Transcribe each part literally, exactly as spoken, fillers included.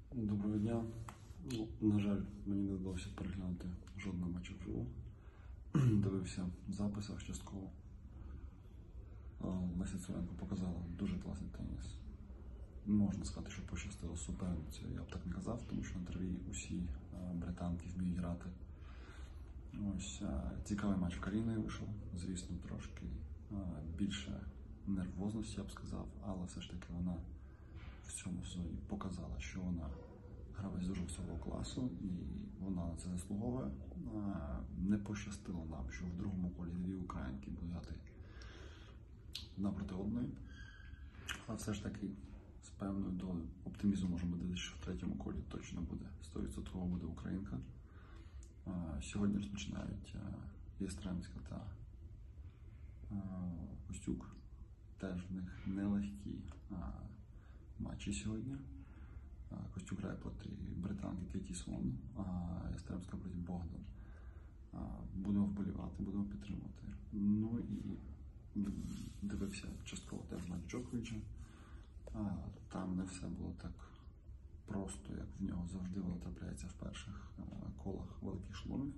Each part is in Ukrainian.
Доброго дня. Ну, на жаль, мені не вдалося переглянути жодного матчу вживу. Дивився в записах частково. Леся Цуренко показала дуже класний теніс. Можна сказати, що пощастило суперницю. Я б так не казав, тому що на траві усі британки вміють грати. Ось цікавий матч в Каріни вийшов. Звісно, трошки більше нервозності, я б сказав, але все ж таки вона в цьому сезоні показала, що вона гравець дуже високого класу і вона на це заслуговує. Не пощастило нам, що в другому колі дві українки будуть грати одна проти одної. Але все ж таки з певною долею оптимізму можемо дивитися, що в третьому колі точно буде сто відсотків буде українка. Сьогодні розпочинають Ястремська та Костюк. Теж в них нелегкі матчі сьогодні. Костюк грає проти британки Кейті Свон, а Ястремська проти Богдан. Будемо вболівати, будемо підтримувати. Ну і дивився частково теж матч Джоковича. Там не все було так просто, як в нього завжди воно трапляється в перших колах великих шлемів.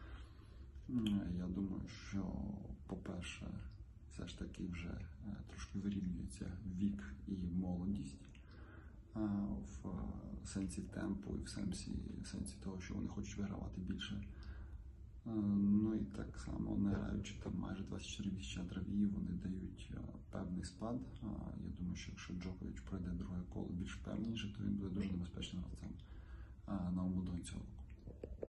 Я думаю, що, по-перше, все ж таки вже трошки вирівнюється вік і молодість в сенсі темпу і в сенсі, в сенсі того, що вони хочуть вигравати більше. Ну і так само, не граючи там майже двадцять чотири місяці на траві, вони дають певний спад. Я думаю, що якщо Джокович пройде друге коло більш впевненіше, то він буде дуже небезпечним гравцем на Умбудоні цього року.